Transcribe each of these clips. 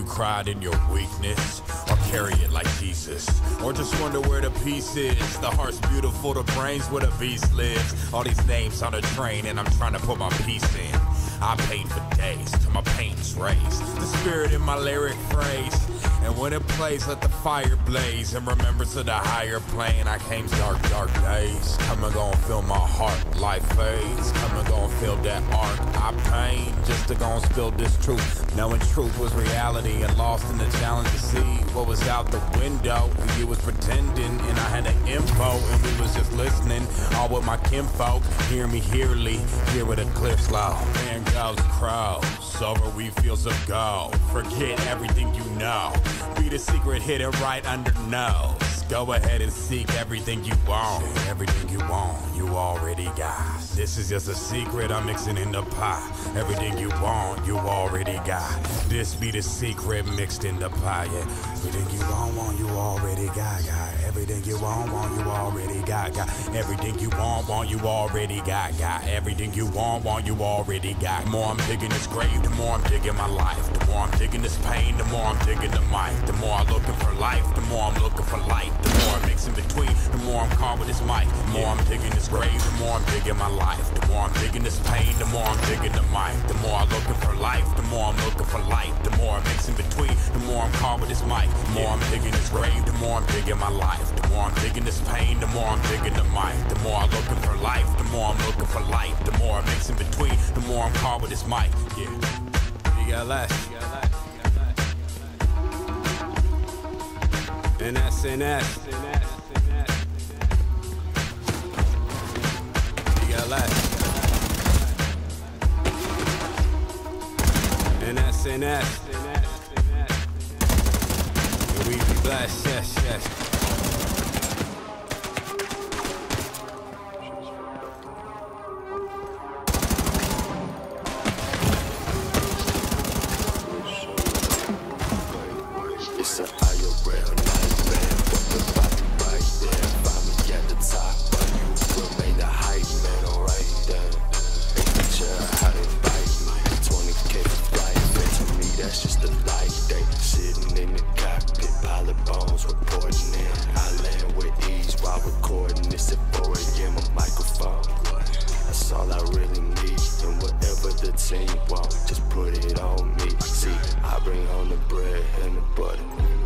cried in your weakness? Or carry it like Jesus? Or just wonder where the peace is? The heart's beautiful, the brain's where the beast lives. All these names on a train and I'm trying to put my piece in. I paint for days till my paint's raised. The spirit in my lyric phrase. And when it plays, let the fire blaze. In remembrance of the higher plane, I came dark, dark days. Come and gon' feel my heart, life fades. Come and gon' feel that art I paint. Just to gon' spill this truth. Knowing truth was reality and lost in the challenge to see what was out the window. You was pretending and I had the info and we was just listening. All with my kinfolk, hear me hearly. Hear with a clear slow. There goes the crow. Sober we feels of go. Forget everything you know. Be the secret hidden right under nose. Go ahead and seek everything you want. Everything you want, you already got. This is just a secret I'm mixing in the pie. Everything you want, you already got. This be the secret mixed in the pie, yeah. Everything you want, you already got. Everything you want, you already got. Everything you want, you already got. Everything you want, you already got. The more I'm digging this grave, the more I'm digging my life. The more I'm digging this pain, the more I'm digging the mic. The more I'm looking for life, the more I'm looking for light. The more I mix in between, the more I'm caught with this mic. The more I'm digging this grave, the more I'm digging my life. The more I'm digging this pain, the more I'm digging the mic. The more I'm looking for life, the more I'm looking for light. The more I mix in between, the more I'm caught with this mic. The more I'm digging this grave, the more I'm digging my life. The more I'm digging this pain, the more I'm digging the mic. The more I'm looking for life, the more I'm looking for light. The more I mix in between, the more I'm caught with this mic. Yeah. You got less. NS. You got less. NS. We be blessed, yes. It's an IRL nightmare, but the body right there. Find me at the top, but you remain the hype man, alright then. Picture how they bite me, 20K for flight, man. To me that's just a light day. Sitting in the cockpit, pile of bones, reporting in. I land with ease while recording this at 4 AM, a microphone. That's all I really need, and whatever the team want, just put it on me. See, I bring home the bread and the butter.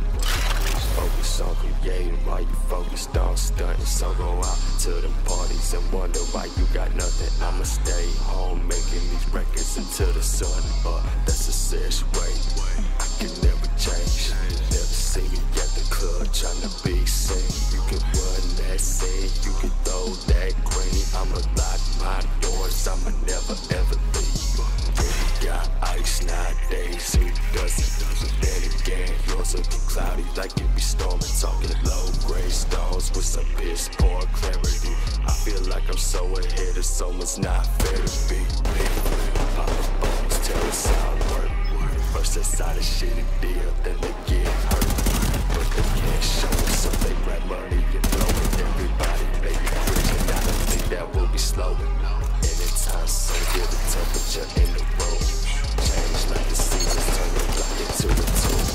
Focus on creating while you focused on stunting. So go out to them parties and wonder why you got nothing. I'ma stay home making these records until the sun up. That's a serious way. I can never change. Never see me at the club tryna be seen. You can run that scene, you can throw that green. I'ma lock my doors, I'ma never ever leave. Got ice nowadays, who doesn't? Then again, yours looking cloudy like it be storming. Talking low-grade stones with some piss poor clarity. I feel like I'm so ahead of someone's not fair to be. Pop the bones, tell us how it work. First that's how the shit a deal, then they get hurt. But they can't show it, so they grab money and blow it. Everybody make it free, and I don't think that will be slowing. Anytime, so get the temperature in the room. Change like the seasons, turn the block into the tomb.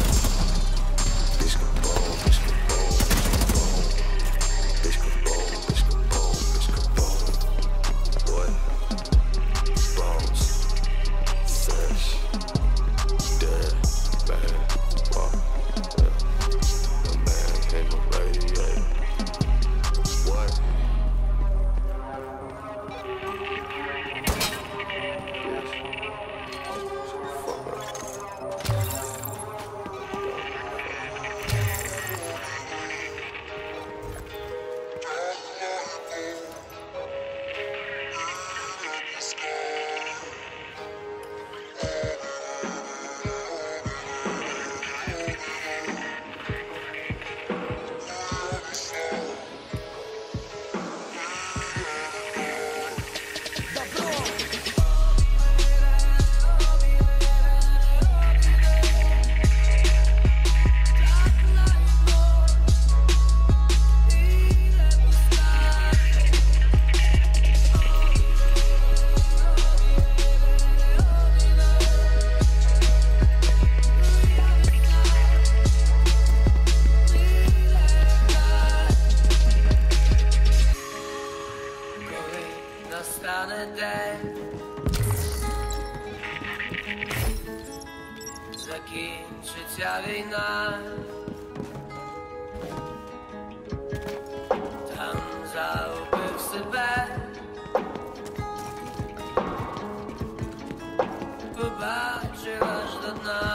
Bitch kaboom, bitch kaboom, bitch kaboom, bitch kaboom, bitch kaboom, bitch kaboom. What? Bones, sesh, dead, man, walk, a man came a radiator. What? настане день, закінчиться війна, там загубив себе, побачив аж до дна.